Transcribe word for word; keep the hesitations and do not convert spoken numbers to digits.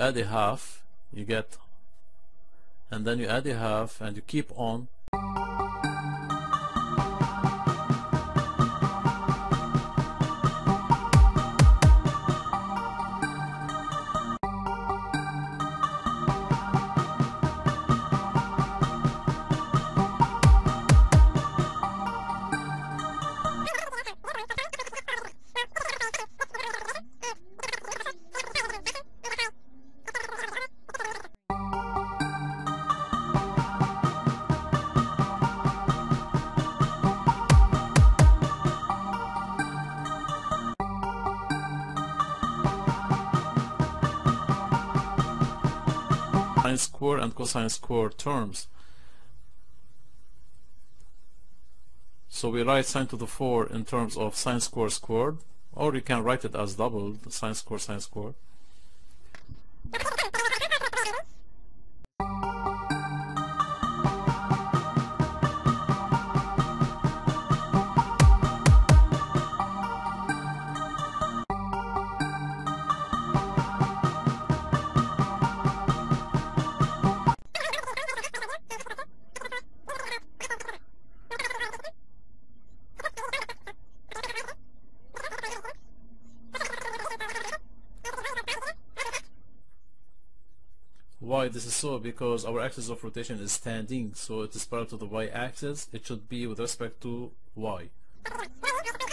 add a half, you get, and then you add a half and you keep on. Sine square and cosine square terms. So we write sine to the four in terms of sine square squared, or you can write it as doubled, sine square sine square. Why this is so? Because our axis of rotation is standing, so it is parallel to the y-axis. It should be with respect to y.